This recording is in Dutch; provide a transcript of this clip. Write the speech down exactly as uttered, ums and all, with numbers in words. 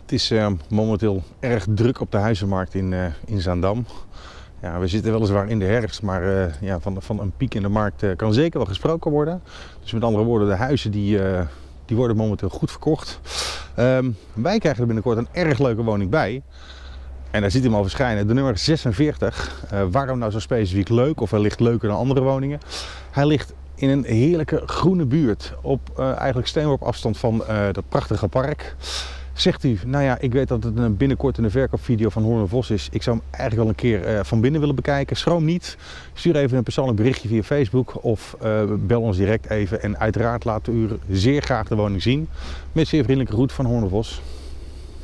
Het is uh, momenteel erg druk op de huizenmarkt in, uh, in Zaandam. Ja, we zitten weliswaar in de herfst, maar uh, ja, van, van een piek in de markt uh, kan zeker wel gesproken worden. Dus met andere woorden, de huizen die, uh, die worden momenteel goed verkocht. Um, wij krijgen er binnenkort een erg leuke woning bij. En daar ziet u hem al verschijnen, de nummer zesenveertig. Uh, waarom nou zo specifiek leuk, of wellicht leuker dan andere woningen? Hij ligt in een heerlijke groene buurt, op uh, eigenlijk steenworp afstand van uh, dat prachtige park. Zegt u, nou ja, ik weet dat het een binnenkort een verkoopvideo van Hoorn en Vos is. Ik zou hem eigenlijk wel een keer uh, van binnen willen bekijken. Schroom niet. Stuur even een persoonlijk berichtje via Facebook of uh, bel ons direct even. En uiteraard laten we u zeer graag de woning zien. Met zeer vriendelijke groet van Hoorn en Vos.